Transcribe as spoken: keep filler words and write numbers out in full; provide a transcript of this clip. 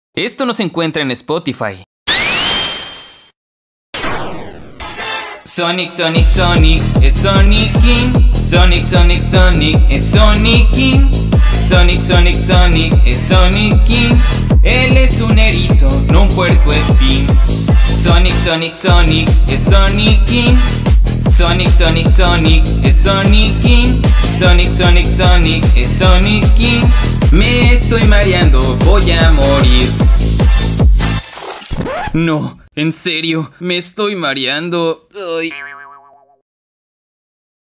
Esto no se encuentra en Spotify. Sonic, Sonic, Sonic, es Sonic King. Sonic, Sonic, Sonic, es Sonic King. Sonic, Sonic, Sonic, es Sonic King. Él es un erizo, no un puerco espín. Sonic, Sonic, Sonic, es Sonic King. Sonic, Sonic, Sonic, es Sonic King. Sonic, Sonic, Sonic, es Sonic King. Me estoy mareando, voy a morir. No, en serio, me estoy mareando. Ay.